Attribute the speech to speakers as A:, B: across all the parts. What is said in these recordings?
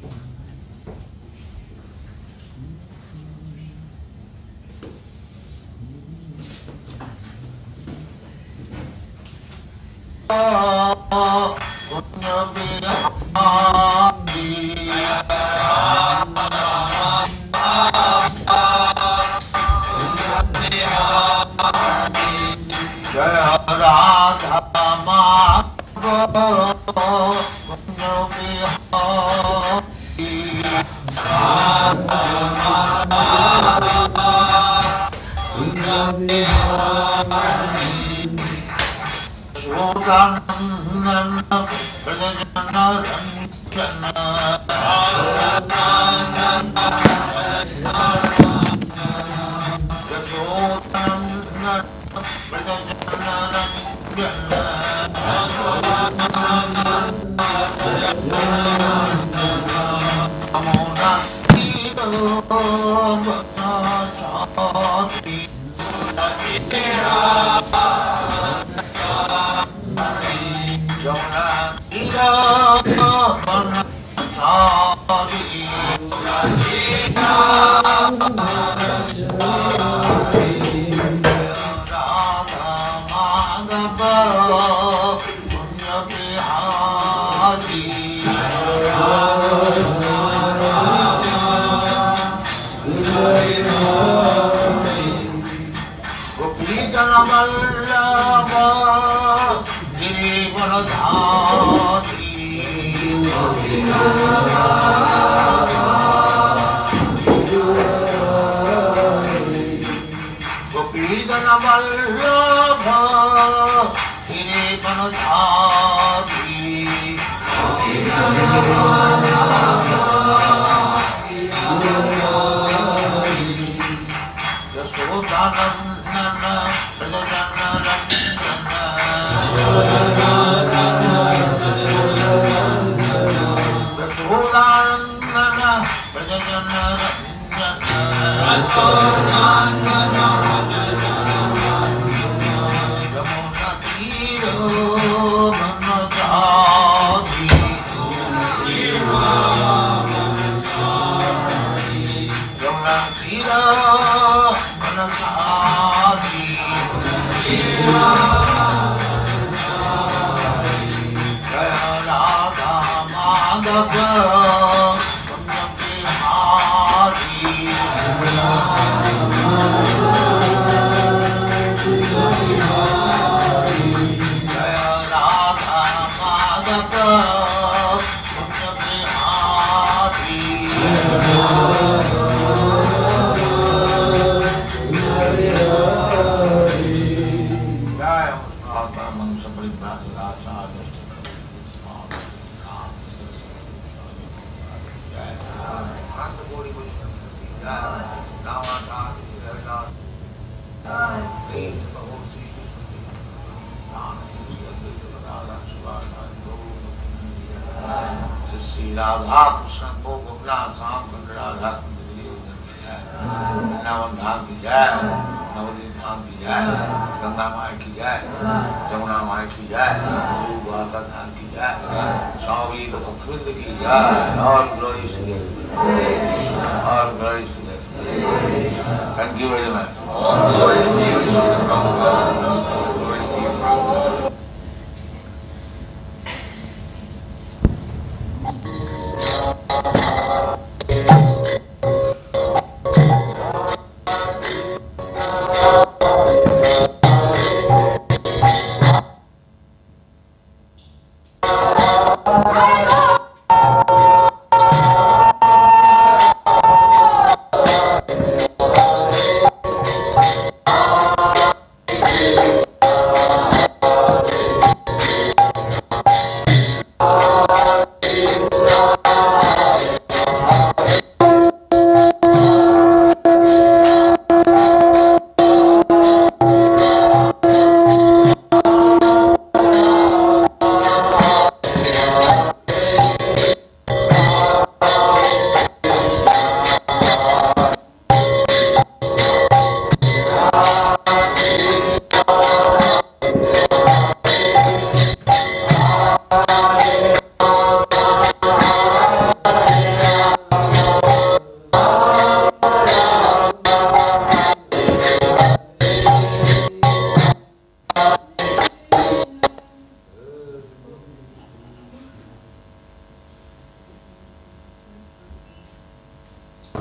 A: Thank you very much.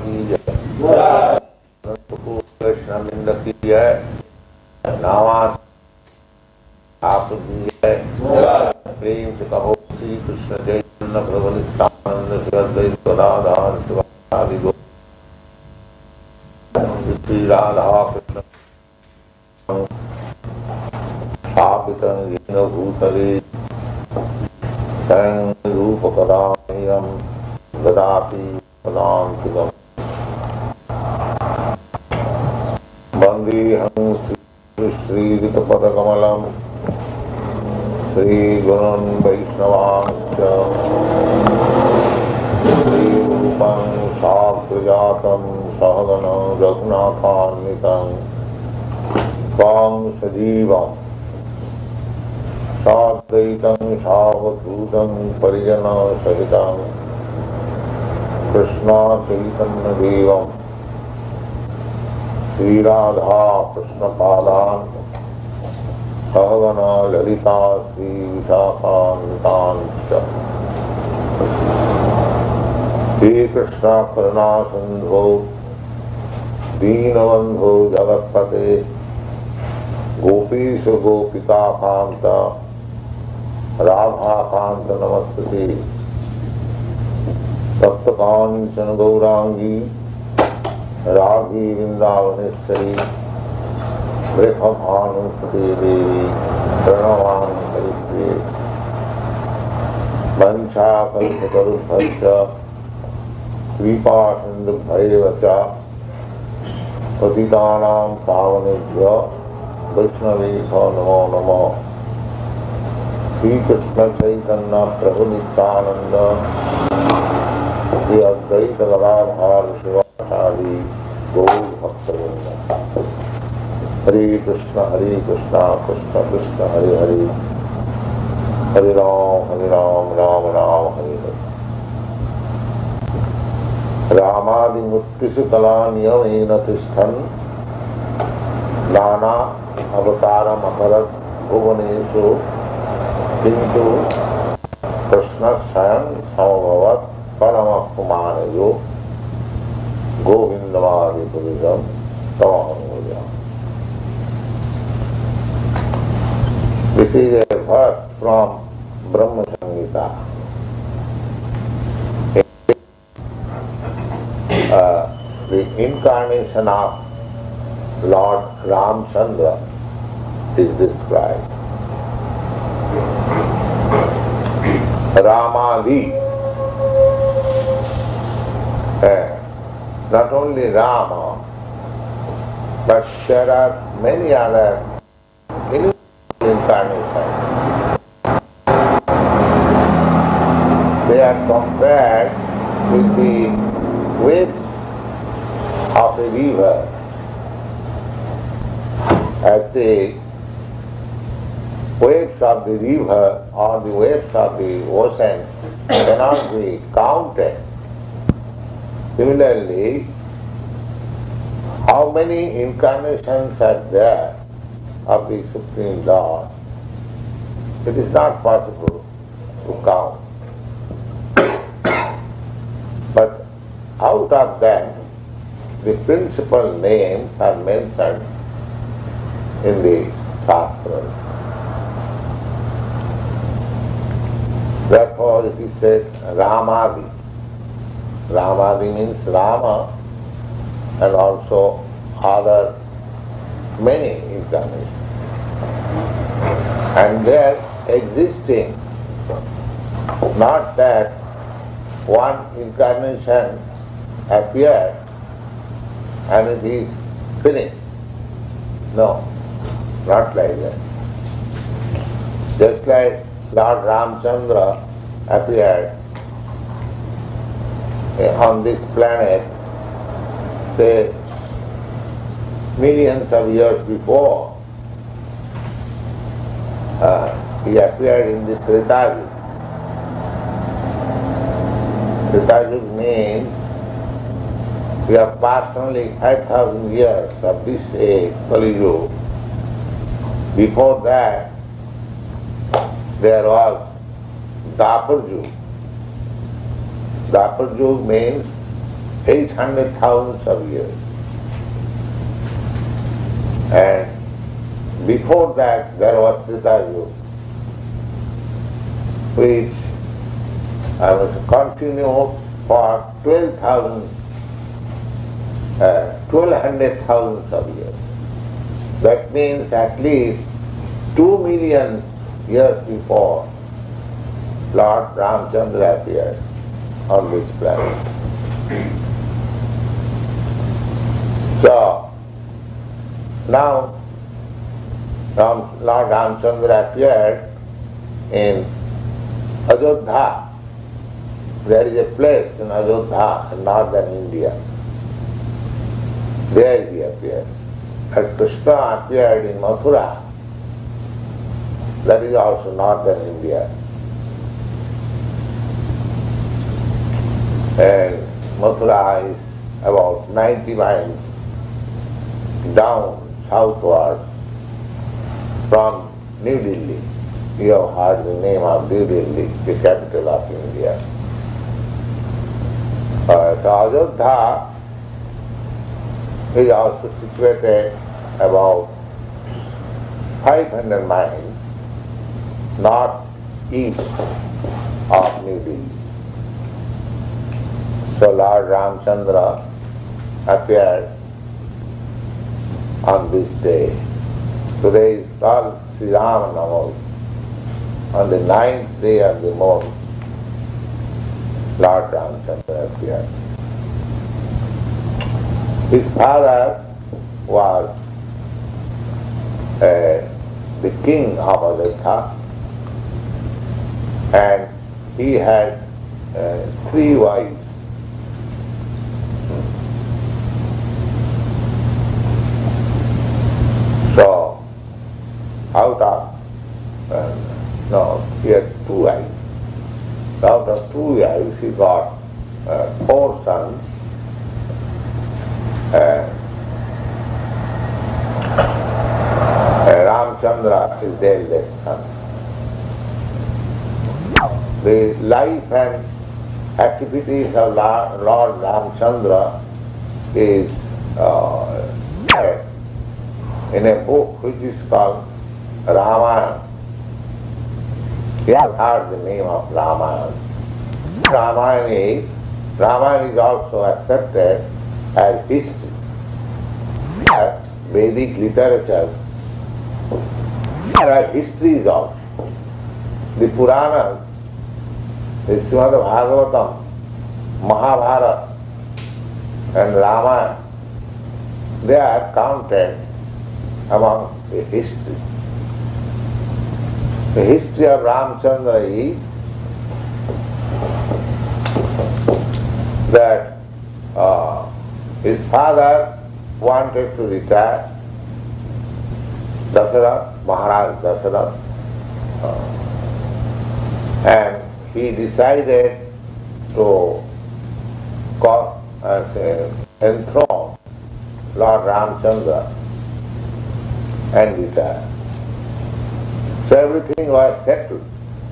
A: की जय। कृष्णबिंद की जय। नामा आप की जय। प्रेम से कहो श्री कृष्ण चैतन्य प्रभु नित्यानंद श्री अद्वैत गदाधर शिवासादि गौर श्री राधा कृष्ण स्थापित येन भूतले स्वयं रूप कदामयम् ददाति पदान्तिकम् वन्देऽहं श्रीयुतपदकमलं श्रीगुरुन् वैष्णवांश्च श्रीरूपं साग्रजातं सहगण रघुनाथान्वितं त्वां सजीवम् साद्वैतं सावधूतं परिजनसहितं कृष्ण चैतन्यदेवं श्रीराधा कृष्णपादान् सहगना ललिता श्रीविशाखान्वितांश्च हे कृष्ण करुणा सिन्धो दीनबन्धो जगत्पते गोपीश गोपिकान्त राधाकान्त नमस्ते सप्तकाञ्चन गौरांगी राधी वृंदावनेश्वरी वृषभानुसुते देवी प्रणमामि हरिप्रिये वंशाकल्पतरुभ्यश्च कृपासिन्धुभ्यैव च पतितानां पावनेभ्यो वैष्णवेभ्यो नमो नमः। श्री कृष्ण चैतन्य प्रभु नित्यानंद श्री अद्वैत गदाधर शिवासादि गौर भक्तवृंद। हरे कृष्ण कृष्ण कृष्ण हरे हरे, हरे राम राम राम हरे हरे। रामादिमुत्तिषु कला नियमेन तिष्ठन् नाना अवतारम् अकरत् भुवनेषु किन्तु कृष्ण स्वयं समभवत् परमः पुमानयो गोविन्दमादिपुरुषं तमहं भजामि। This is a verse from Brahma Samhita. The incarnation of Lord Ramchandra is described. Ramali, not only Rama, but there are many other incarnations. They are compared with the waves of a river. As the waves of the river or the waves of the ocean cannot be counted. Similarly, how many incarnations are there of the Supreme Lord? It is not possible to count. But out of them, the principal names are mentioned in the Shastras. Therefore it is said Ramadi. Ramadi means Rama and also other many incarnations. And they are existing, not that one incarnation appeared and it is finished. No, not like that. Just like Lord Ramchandra appeared on this planet, say, millions of years before. He appeared in the Treta Yuga. Treta Yuga means we have passed only 5,000 years of this age, Kali Yuga. Before that, there was Dapur Yuga. Dapur Yuga means 800,000 of years. And before that there was Treta Yuga, which was continued for 1200,000 of years. That means at least 2 million years before Lord Ramchandra appeared on this planet. So, now Lord Ramchandra appeared in Ajodha. There is a place in Ajodha, in northern India. There he appeared. And Krishna appeared in Mathura. That is also northern India. And Mathura is about 90 miles down southward from New Delhi. You have heard the name of New Delhi, the capital of India. So Ajodha is also situated about 500 miles northeast of New Delhi. So Lord Ramchandra appeared on this day. Today is called Sri Rama Navami. On the 9th day of the month, Lord Ramchandra appeared. His father was the king of Ajodha, and he had 3 wives. So, out of, he had 2 wives. Out of 2 wives, he got 4 sons. Ramchandra is the eldest son. The life and activities of Lord Ramchandra is in a book which is called Ramayana. You have heard the name of Ramayana. Ramayana is also accepted as history. Vedic literatures, there are histories also. The Puranas, the Srimad Bhagavatam, Mahabharata and Ramayana, they are counted among the history. The history of Ramchandra is that his father wanted to retire, Dasarath, Maharaj Dasarath, and he decided to enthrone Lord Ramchandra and retire. So everything was settled.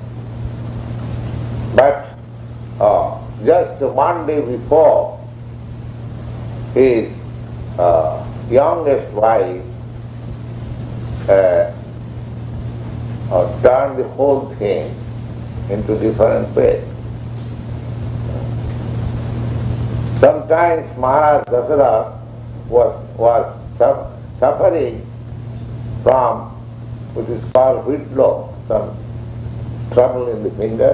A: But just 1 day before, his youngest wife turned the whole thing into different ways. Sometimes Maharaj Dasarath was suffering from which is called whitlow, some trouble in the finger,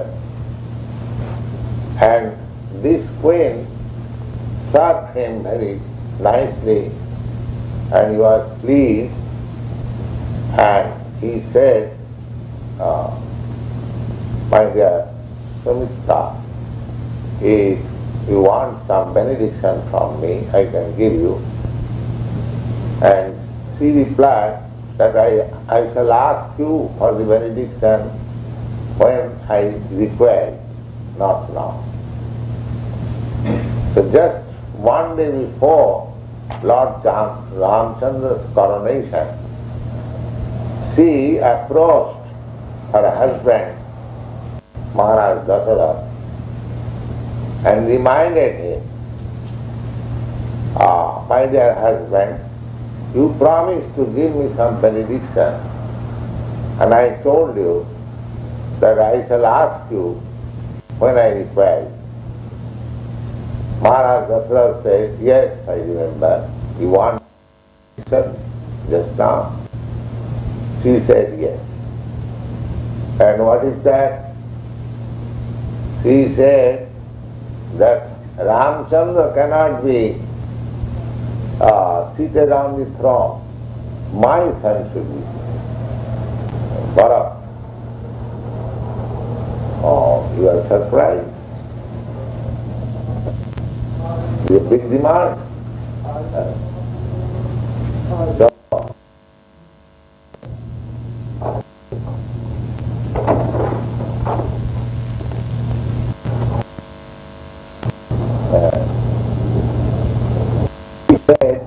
A: and this queen served him very nicely, and he was pleased, and he said, my dear Sumitra, if you want some benediction from me, I can give you. And she replied that I shall ask you for the benediction when I require, not now. So just 1 day before Lord Ramchandra's coronation, she approached her husband, Maharaj Dasarath, and reminded him my dear husband, you promised to give me some benediction, and I told you that I shall ask you when I require. Maharaj Dasharatha said, yes, I remember. You want benediction just now? She said yes. And what is that? She said that Ramchandra cannot be seated on the throne. My son should be Bharat. Oh, you are surprised. It's a big demand. So, he said,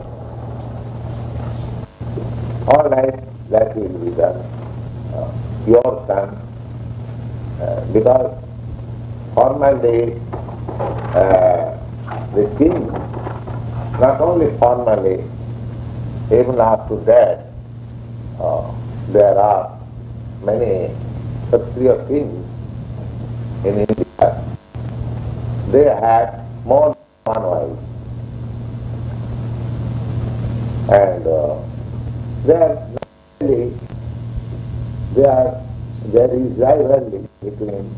A: all right, that will be done. Your son, because formally the king, not only formally, even after that, there are many Kshatriya kings in India. They had more than one wife. And there is rivalry between.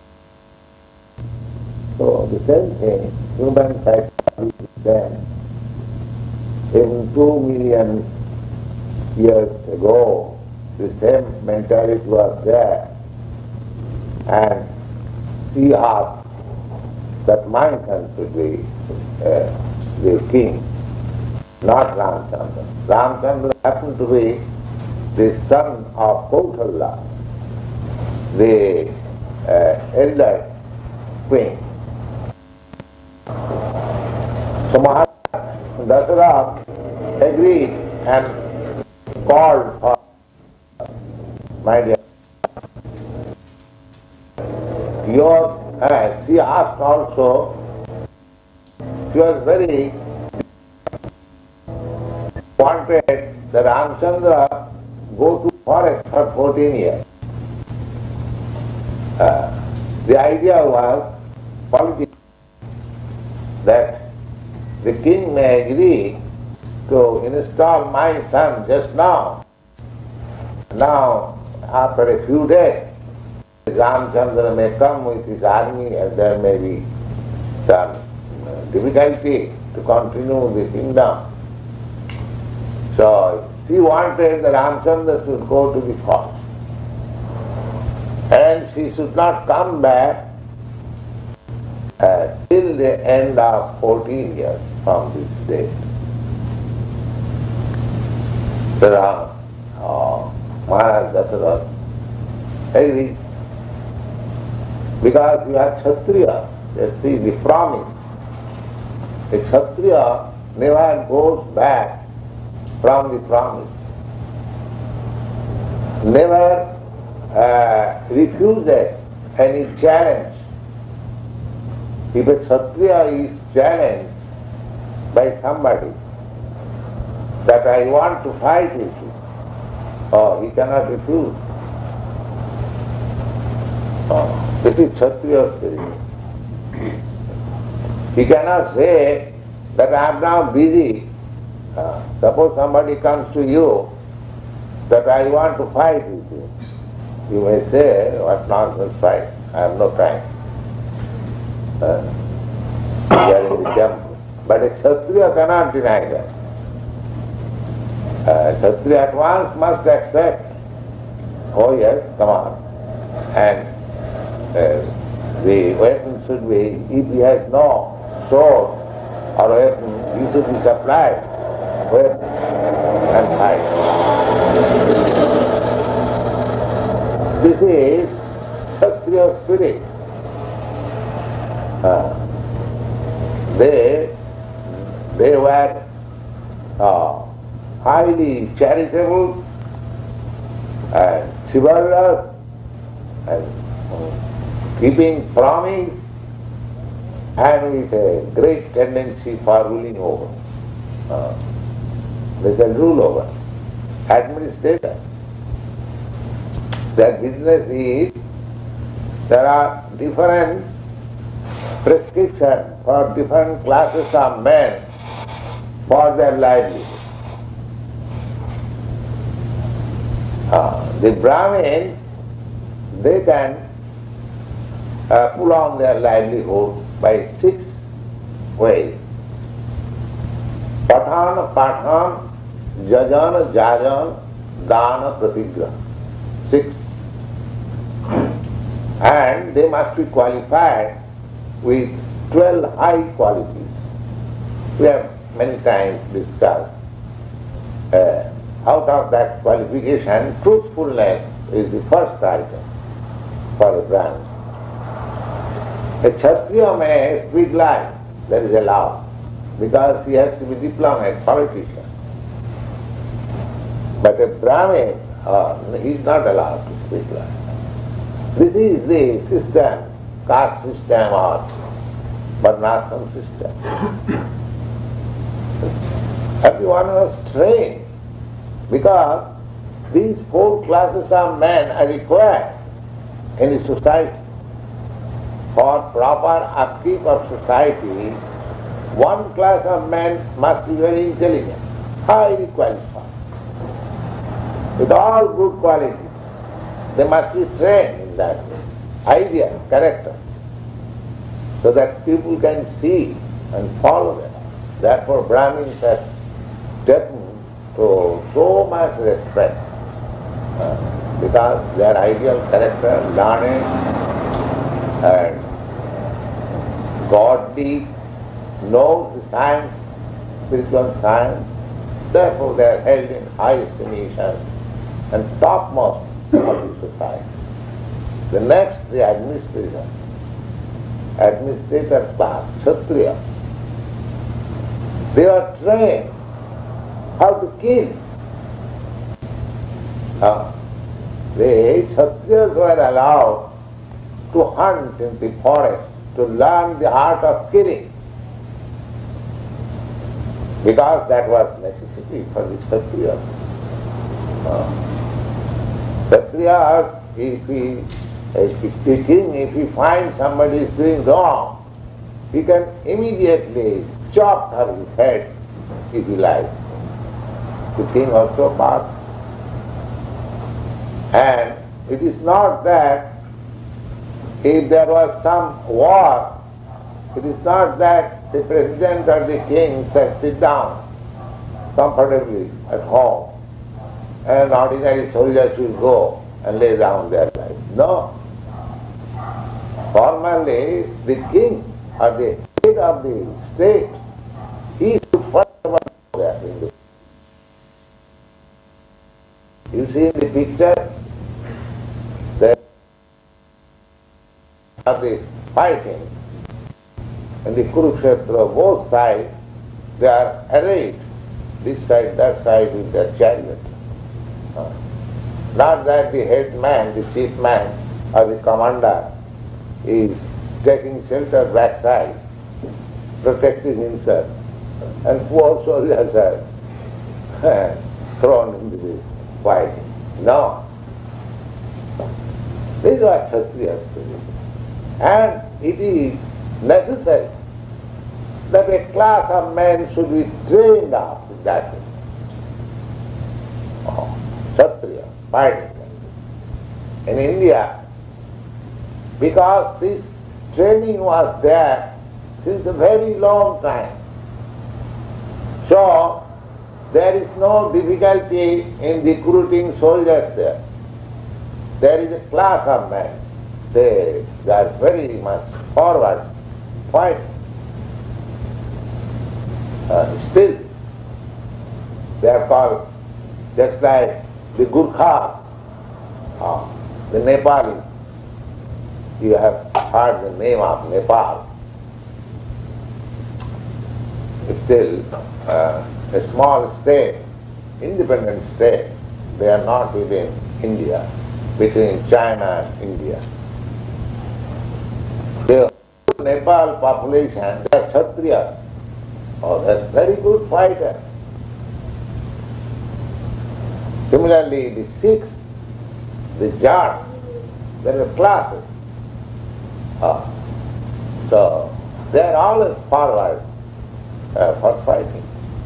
A: So the same thing, human psychology is there. Even 2 million years ago, the same mentality was there. And she asked that my son should be the king, not Ramchandra. Ramchandra happened to be the son of Kausalya, the elder queen. So Maharaj Dasharatha agreed and called for my dear. She asked also, she was very wanted that Ramchandra go to forest for 14 years. The idea was politics, that the king may agree to install my son just now. Now, after a few days, Ramchandra may come with his army and there may be some difficulty to continue the kingdom. So she wanted that Ramchandra should go to the forest and she should not come back till the end of 14 years from this date. So Maharaj Dasharatha agreed. Because you are Kshatriya, you see the promise. A Kshatriya never goes back from the promise. Never refuses any challenge. If a Kshatriya is challenged by somebody that I want to fight with you, he cannot refuse. This is Kshatriya spirit. He cannot say that I am now busy. Suppose somebody comes to you that I want to fight with you. You may say, what nonsense fight, I have no time. We are in the temple. But a Kshatriya cannot deny that. Kshatriya at once must accept, oh yes, come on. And the weapon should be, if he has no sword or weapon, he should be supplied weapon and fight. This is Kshatriya spirit. They were highly charitable and chivalrous and keeping promise and with a great tendency for ruling over. they can rule over. Administrator. Their business is, there are different prescriptions for different classes of men for their livelihood. The Brahmins, they can pull on their livelihood by 6 ways. Pathan, Pathan, Jajan, Jajan, Dana, Pratigraha. 6. And they must be qualified with 12 high qualities. We have many times discussed. Out of that qualification, truthfulness is the first item for a Brahmin. A Kshatriya may speak lie, that is allowed, because he has to be diplomat, politician. But a Brahmin, he is not allowed to speak lie. This is the system, caste system or varnashram system. Everyone was trained, because these 4 classes of men are required in the society. For proper upkeep of society, one class of men must be very intelligent, highly qualified, with all good qualities. They must be trained in that way, idea, character, so that people can see and follow them. Therefore Brahmins have taken to so much respect, because their ideal character, learned and godly, knows the science, spiritual science. Therefore they are held in high estimation and topmost of the society. The next, the administrator class, Kshatriya. They are trained how to kill. The Kshatriyas were allowed to hunt in the forest, to learn the art of killing, because that was necessity for the Kshatriyas. Kshatriyas, if he finds somebody is doing wrong, he can immediately chop her his head if he likes. The king also passed. And it is not that if there was some war, it is not that the president or the king said, sit down comfortably at home, and ordinary soldiers will go and lay down their life. No. Formally, the king or the head of the state, he should first of all go there in the. You see in the picture that of the fighting in the Kurukshetra, both sides, they are arrayed, this side, that side, with their chariot. Not that the head man, the chief man, or the commander is taking shelter backside, protecting himself, and poor soldiers are thrown into the fighting. No. This is what Kshatriyas do. And it is necessary that a class of men should be trained up in that way. Kshatriya, fighting. In India, because this training was there since a very long time, so there is no difficulty in recruiting soldiers there. There is a class of men. They are very much forward, fighting. Still, they are called just like the Gurkhas, the Nepalis. You have heard the name of Nepal. Still, a small state, independent state. They are not within India, between China and India. The Nepal population, they are Kshatriyas, Oh, they're very good fighters. Similarly, the Sikhs, the Jats, there are classes. So they are always forward for fighting.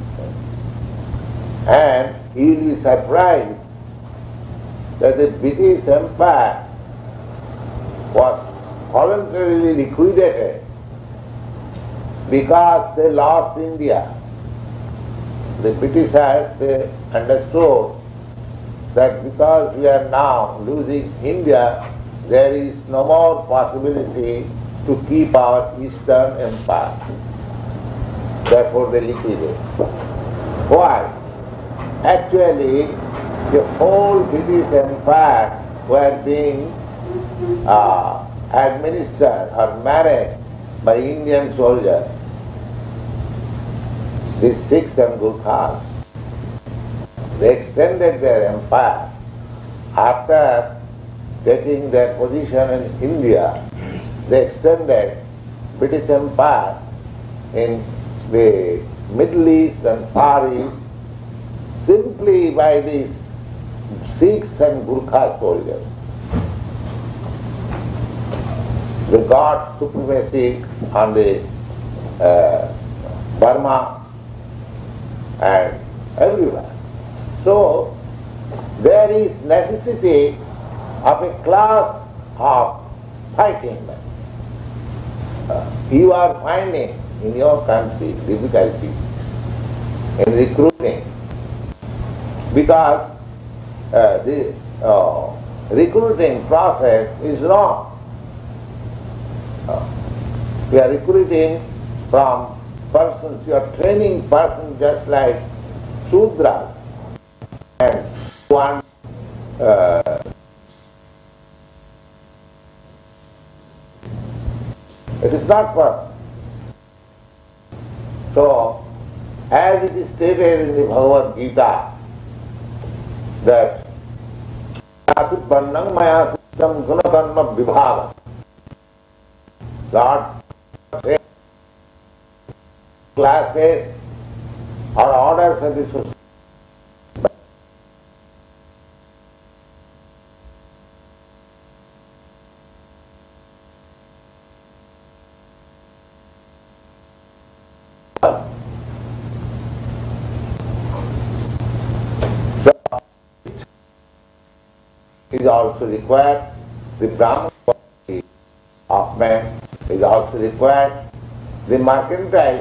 A: And you will be surprised that the British Empire was voluntarily liquidated because they lost India. The Britishers, they understood that because we are now losing India, there is no more possibility to keep our Eastern Empire. Therefore they liquidated. Why? Actually, the whole British Empire were being administered or managed by Indian soldiers, the Sikhs and Gurkhas. They extended their empire. After taking their position in India, they extended British Empire in the Middle East and Far East simply by these Sikhs and Gurkha soldiers. They got supremacy on the Burma and everywhere. So there is necessity of a class of fighting men. You are finding in your country difficulty in recruiting because the recruiting process is wrong. We are recruiting from persons, you are training persons just like Sudras and one it is not perfect. So, as it is stated in the Bhagavad Gita, that Pannang Maya Sistam Gunakarma Vibhaga. Lord says classes or orders of the society. Is also required, the Brahman quality of man is also required, the mercantile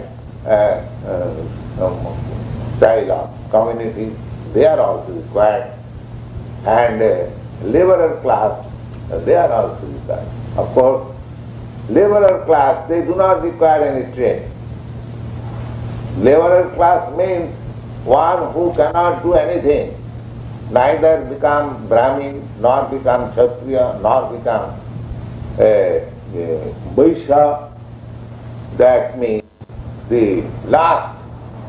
A: style of community, they are also required, and laborer class, they are also required. Of course, laborer class, they do not require any training. Laborer class means one who cannot do anything, neither become Brahmin, nor become Kshatriya, nor become a Vaishya. That means the last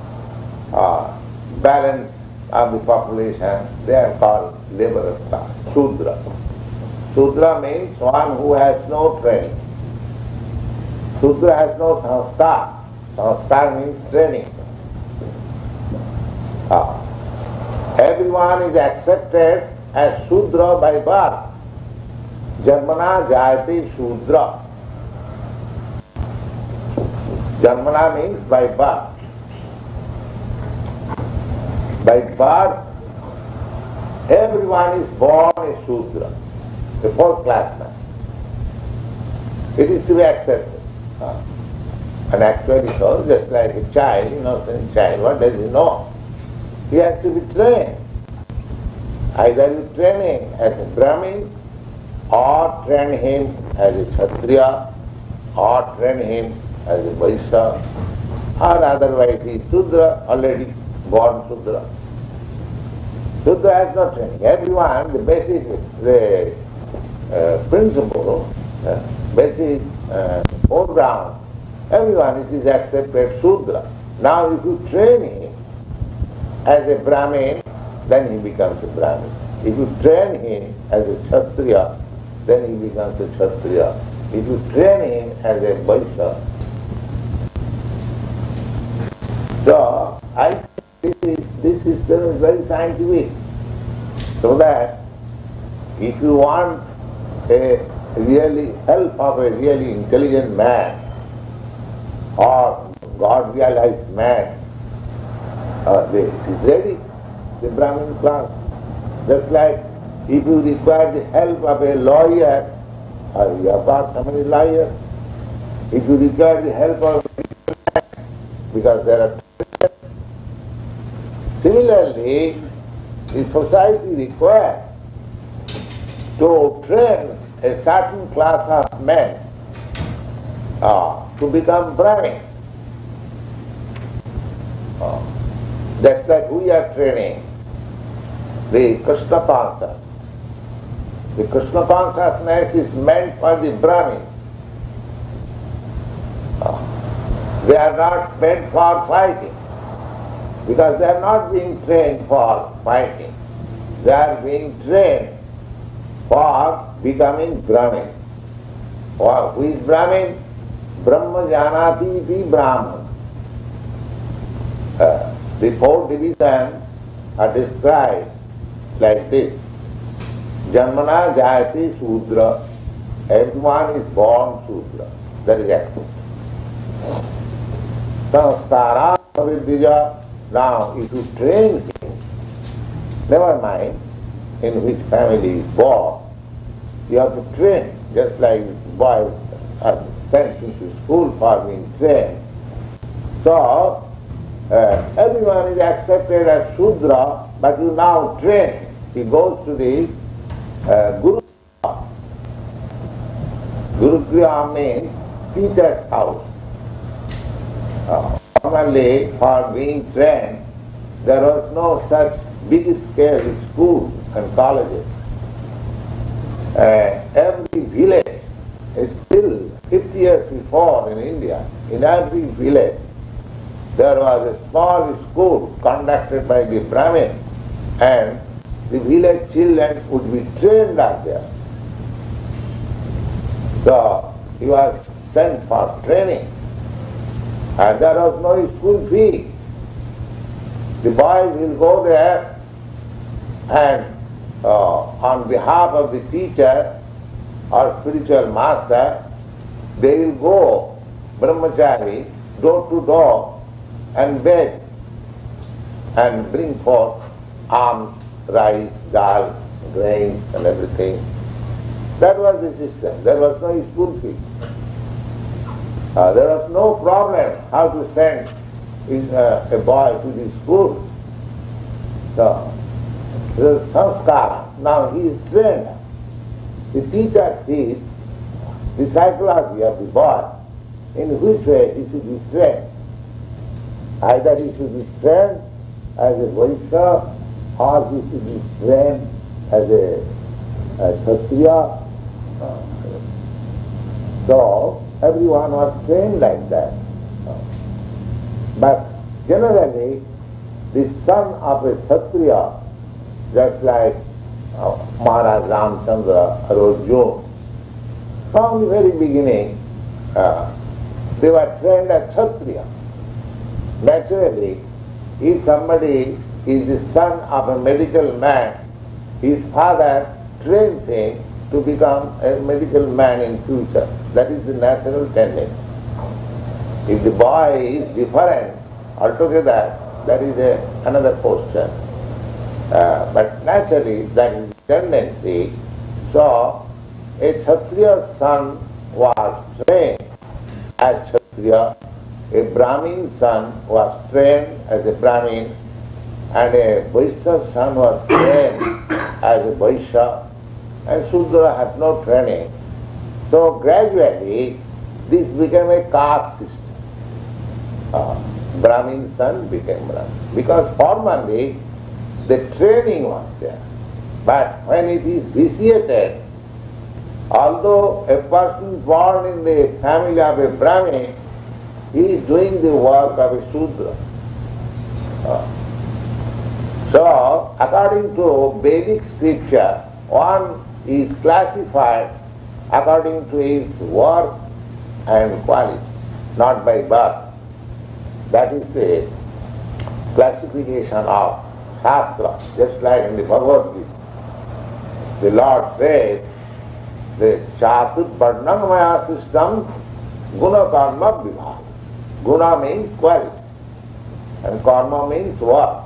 A: balance of the population, they are called laborer class, Shudra. Shudra means one who has no training. Shudra has no sanskar. Sanskar means training. Everyone is accepted as Shudra by birth. Janmana jayati Shudra. Janmana means by birth. By birth, everyone is born a Shudra, a fourth class man. It is to be accepted. And actually so, just like a child, innocent child, what does he know? He has to be trained. Either you train him as a Brahmin, or train him as a Kshatriya, or train him as a Vaishya, or otherwise he is Shudra, already born Shudra. Shudra has no training. Everyone, the basic, the principle, basic foreground, everyone it is accepted Shudra. Now if you train him as a Brahmin, then he becomes a Brahmin. If you train him as a Kshatriya, then he becomes a Kshatriya. If you train him as a Vaishya, So I think this system is very scientific. So that if you want a really help of a really intelligent man or God realized man, it is ready, the Brahmin class. Just like if you require the help of a lawyer, you have got so many lawyers. If you require the help of because there are similarly, the society requires to train a certain class of men to become Brahmin. Just like we are training the Krishna consciousness. The Krishna consciousness is meant for the Brahmins. They are not meant for fighting, because they are not being trained for fighting. They are being trained for becoming Brahmin. Or who is Brahmin? Brahma Janati iti Brahman. The four divisions are described like this. Janmana Jayati Sudra. Everyone is born Sudra. That is actual. Samskara Vidya. Now, if you train him, never mind in which family he is born, you have to train, just like boys are sent into school for being trained. So, everyone is accepted as Shudra, but you now train. He goes to the Guru. Guru Kriya means teacher's house. Formerly, for being trained, there was no such big scale schools and colleges. Every village, still 50 years before in India, in every village, there was a small school conducted by the Brahmin, and the village children would be trained up there. So he was sent for training, and there was no school fee. The boys will go there and on behalf of the teacher or spiritual master, they will go brahmachari door to door and beg and bring forth alms, rice, dal, grains and everything. That was the system. There was no school fee. There was no problem how to send a boy to the school. So, the sanskara, now he is trained. The teacher sees the psychology of the boy, in which way he should be trained. Either he should be trained as a Vaishya, or he should be trained as a Kshatriya. So, everyone was trained like that. But generally, the son of a Kshatriya, just like Maharaj Ramchandra or Arjuna, from the very beginning, they were trained as Kshatriya. Naturally, if somebody is the son of a medical man, his father trains him to become a medical man in future. That is the natural tendency. If the boy is different altogether, that is another question. But naturally, that is the tendency. So, a Kshatriya son was trained as Kshatriya, a Brahmin son was trained as a Brahmin, and a Vaishya son was trained as a Vaishya, and Shudra had no training. So gradually, this became a caste system. Brahmin son became Brahmin. Because formerly, the training was there. But when it is vitiated, although a person born in the family of a Brahmin, he is doing the work of a Shudra. So, according to Vedic scripture, one is classified according to his work and quality, not by birth. That is the classification of Shastra, just like in the Bhagavad Gita. The Lord says, the Chatur Varnamaya system, Guna Karma Vibhaga. Guna means quality, and Karma means work.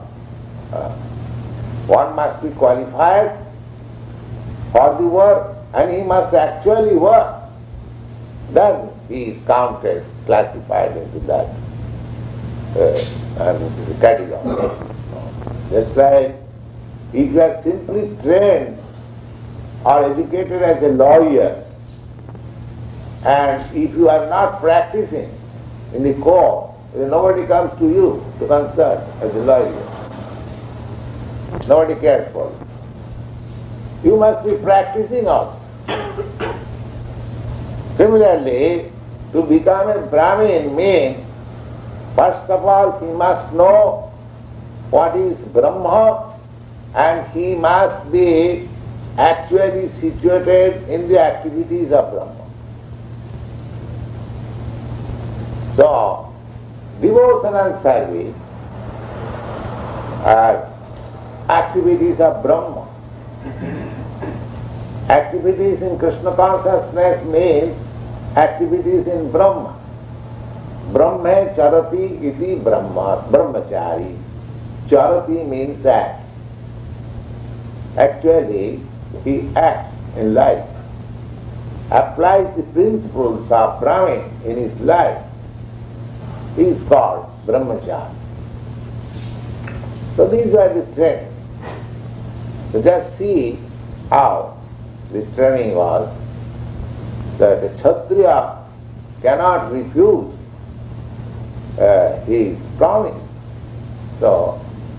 A: One must be qualified for the work, and he must actually work. Then he is counted, classified into that and into the category. Just like if you are simply trained or educated as a lawyer, and if you are not practicing in the court, nobody comes to you to consult as a lawyer. Nobody cares for you. You must be practicing also. Similarly, to become a Brahmin means, first of all, he must know what is Brahma, and he must be actually situated in the activities of Brahma. So, devotional service are activities of Brahma. Activities in Krishna consciousness means activities in Brahma. Brahma charati iti Brahma, brahmachari. Charati means acts. Actually, he acts in life, applies the principles of Brahman in his life. He is called brahmachari. So these are the trends. So just see how the training was, that a Kshatriya cannot refuse his promise. So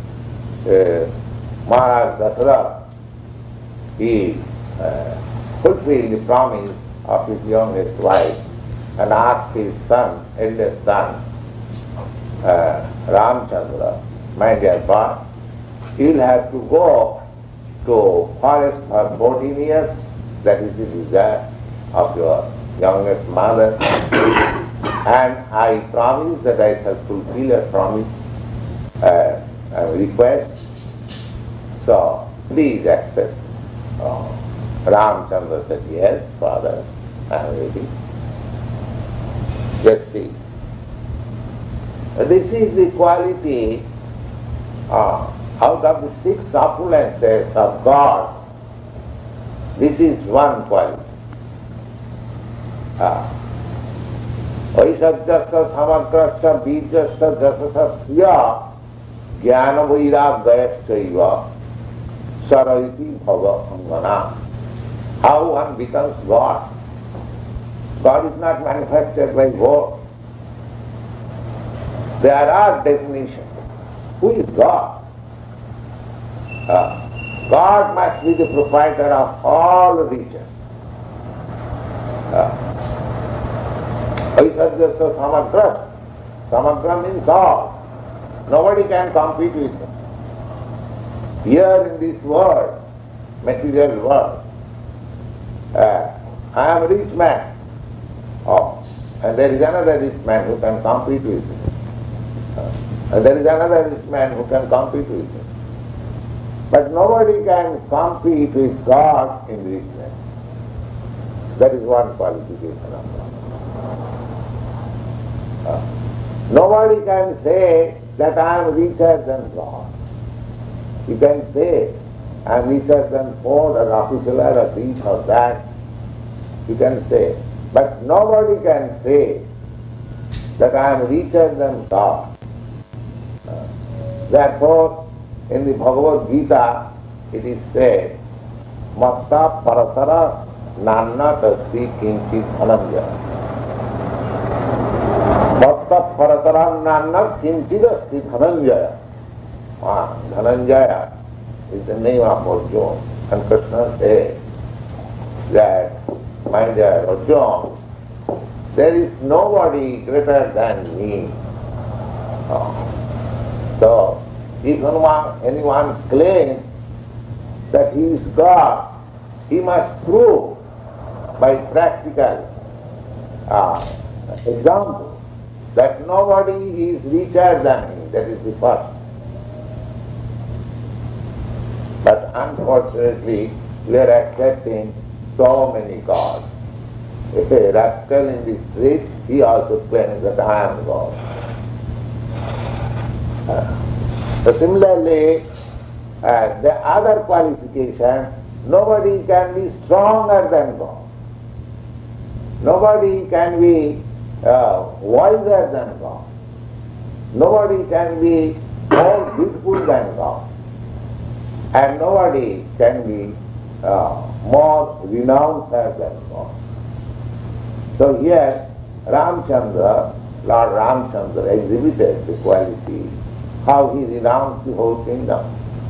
A: Maharaj Dasarath, he fulfilled the promise of his youngest wife and asked his son, eldest son, Ramchandra, my dear boy, you will have to go to forest for 14 years, that is the desire of your youngest mother, and I promise that I shall fulfill your promise and request. So please accept. Ramchandra said, yes, father, I am ready. Just see. This is the quality out of the 6 opulences of God. This is one quality. Vaishajyasya samagrasya bijasya jasasasya jnana vairagyayasya sarayati bhava angana. How one becomes God? God is not manufactured by words. There are definitions. Who is God? God must be the proprietor of all regions. Aisarjasya samagra. Samagra means all. Nobody can compete with him. Here in this world, material world, I am a rich man. And there is another rich man who can compete with me. And there is another rich man who can compete with me. But nobody can compete with God in richness. That is one qualification of God. Nobody can say that I am richer than God. You can say, I am richer than Ford or Rockefeller or this or that. You can say. But nobody can say that I am richer than God. Therefore, in the Bhagavad Gita, it is said, Matta paratara nanna tasti kinchit dhananjaya. Matta paratara nanna kinchit asti dhananjaya. Dhananjaya is the name of Arjuna. And Krishna says that, my dear Arjuna, there is nobody greater than me. So, if anyone claims that he is God, he must prove by practical example that nobody is richer than him. That is the first. But unfortunately, we are accepting so many gods. If a rascal in the street, he also claims that I am God. So similarly, the other qualification, nobody can be stronger than God. Nobody can be wiser than God. Nobody can be more beautiful than God. And nobody can be more renouncer than God. So here Ramchandra, Lord Ramchandra exhibited the quality, how he renounced the whole kingdom.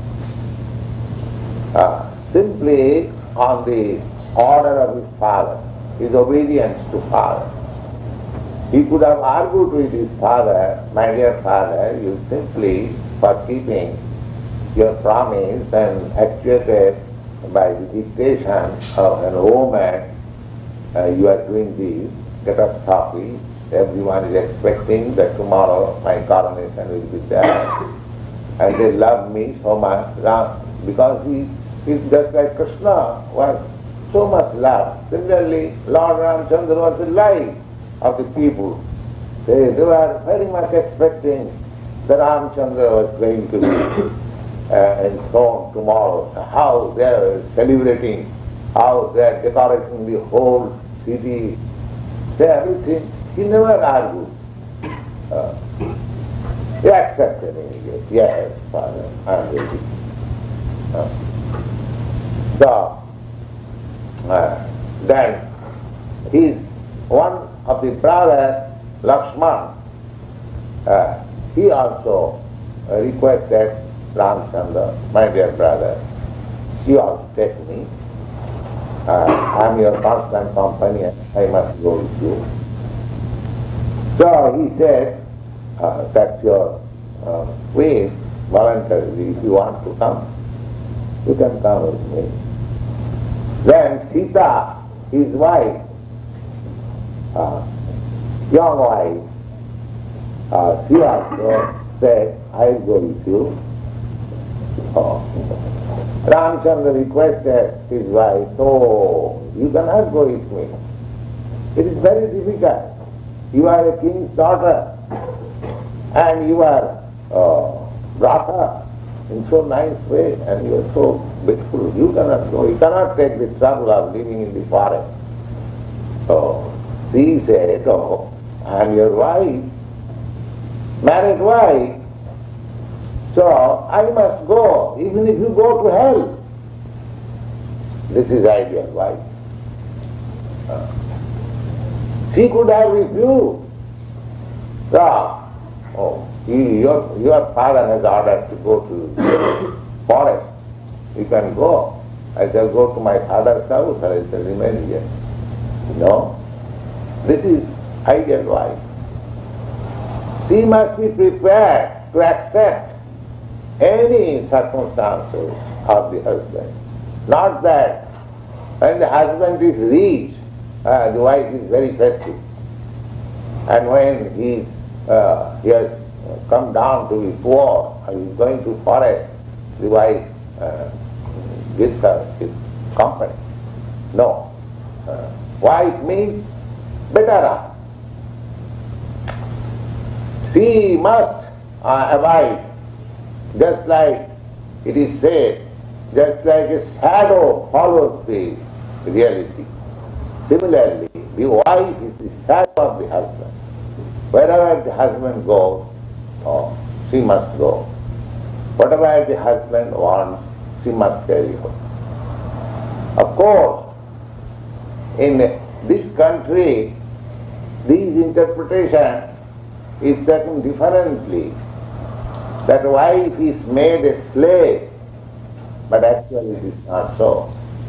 A: Simply on the order of his father, his obedience to father. He could have argued with his father, my dear father, you simply, for keeping your promise and actuated by the dictation of an woman, you are doing this, get us coffee, everyone is expecting that tomorrow my coronation will be there. And they love me so much, because he is just like Krishna, was so much loved. Similarly, Lord Ramchandra was the life of the people. They were very much expecting that Ramchandra was going to be enthroned tomorrow. How they are celebrating, how they are decorating the whole city, everything. He never argued. He accepted immediately. Yes, Father, I am ready. So, then one of the brothers, Lakshman, he also requested Ramchandra, my dear brother, you also take me. I am your constant companion, I must go with you. So he said, that's your wish, voluntarily, if you want to come, you can come with me. Then Sita, his wife, young wife, she also said, I will go with you. Ramchandra requested his wife, oh, you cannot go with me. It is very difficult. You are a king's daughter and you are brought up in so nice way and you are so beautiful. You cannot go. You cannot take the trouble of living in the forest. So she said, oh, I am your wife, married wife. So I must go, even if you go to hell. This is ideal wife. She could have refused. So, oh, your father has ordered to go to the forest. You can go. I shall go to my father's house or I shall remain here. No. This is ideal wife. She must be prepared to accept any circumstances of the husband. Not that when the husband is rich, the wife is very festive. And when he has come down to be poor, and he is going to forest, the wife gives her his company. No. Wife means better off. She must abide, just like it is said, just like a shadow follows the reality. Similarly, the wife is the shadow of the husband. Wherever the husband goes, she must go. Whatever the husband wants, she must carry out. Of course, in this country, this interpretation is taken differently. That wife is made a slave, but actually it is not so.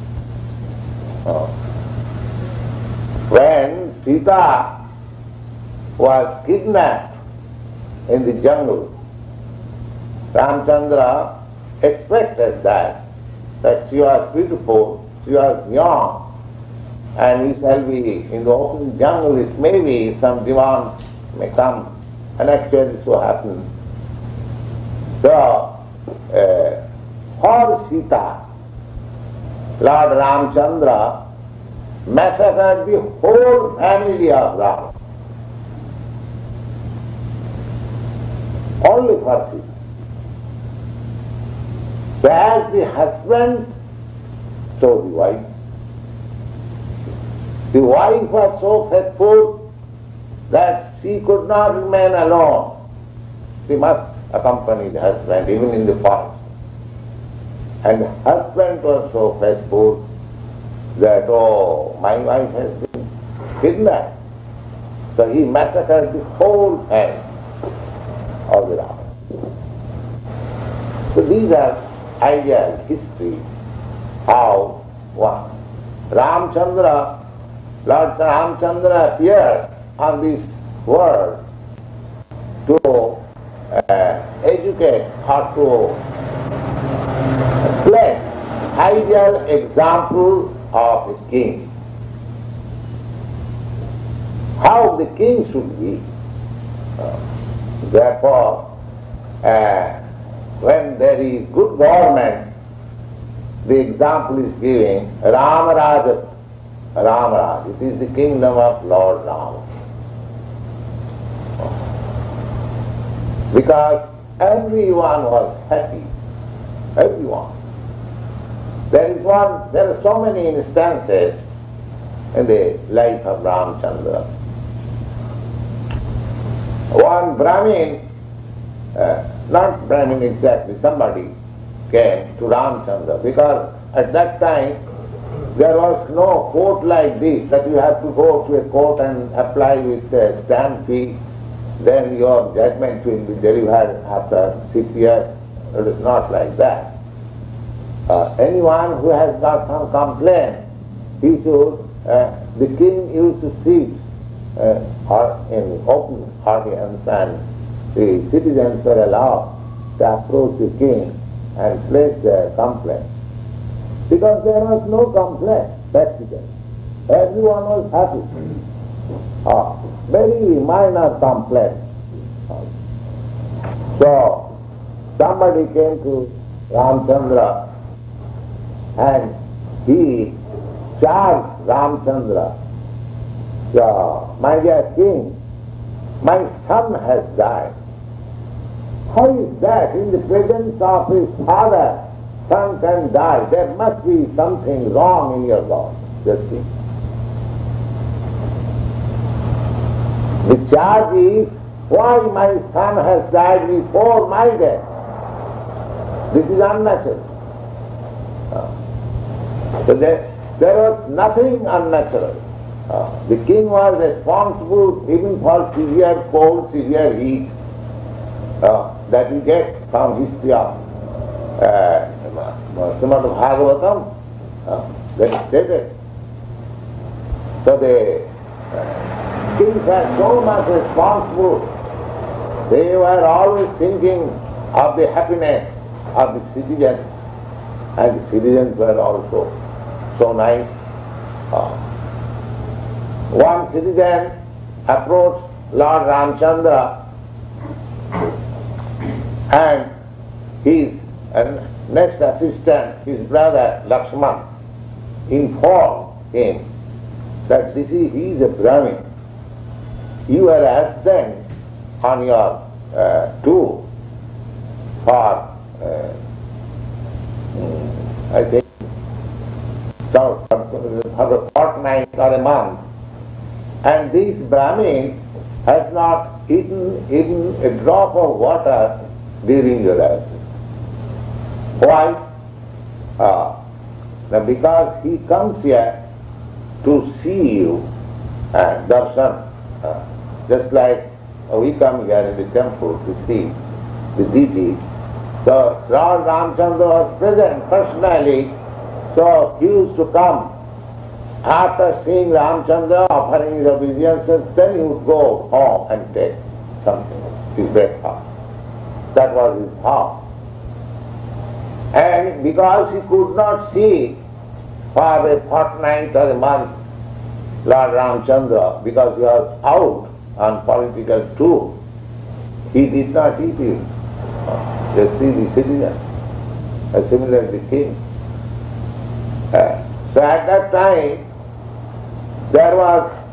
A: When Sita was kidnapped in the jungle, Ramchandra expected that she was beautiful, she was young, and he shall be in the open jungle, it may be some divan may come, and actually so happened. So, for Sita, Lord Ramchandra massacred the whole family of Rama. Only for Sita. So as the husband, so the wife. The wife was so faithful that she could not remain alone. She must accompany the husband even in the forest. And the husband was so faithful that, oh, my wife has been kidnapped. So he massacred the whole family of the Rama. So these are ideal history how one Ramchandra, Lord Ramchandra appeared on this world to educate or to place ideal example of a king. How the king should be. Therefore, when there is good government, the example is giving Ramaraj. Ramaraj, it is the kingdom of Lord Rama. Because everyone was happy. Everyone. There are so many instances in the life of Ramchandra. One Brahmin, not Brahmin exactly, somebody came to Ramchandra because at that time there was no court like this that you have to go to a court and apply with a stamp fee, then your judgment will be delivered after 6 years. It is not like that. Anyone who has got some complaint, he should, the king used to sit in open audience and the citizens were allowed to approach the king and place their complaint. Because there was no complaint, practically. Everyone was happy. Very minor complaint. So, somebody came to Ramchandra and he charged Ramchandra, my dear king, my son has died. How is that? In the presence of his father, son can die. There must be something wrong in your God. Just see. The charge is, why my son has died before my death? This is unnatural. So there was nothing unnatural. The king was responsible even for severe cold, severe heat. That we get from history of Srimad Bhagavatam, that is stated. So the kings were so much responsible. They were always thinking of the happiness of the citizens, and the citizens were also so nice. One citizen approached Lord Ramchandra and his next assistant, his brother Lakshman, informed him that he is a Brahmin. You are absent on your tour for, I think, for a fortnight or a month. And this Brahmin has not eaten a drop of water during your absence. Why? Because he comes here to see you and darshan, just like we come here in the temple to see the deity. So Lord Ramchandra was present personally, so he used to come. After seeing Ramchandra offering his obeisances, then he would go home and take something, his breakfast. That was his vow. And because he could not see for a fortnight or a month Lord Ramchandra, because he was out on political tour, he did not eat it. Just see the citizens. similarly king. So at that time there was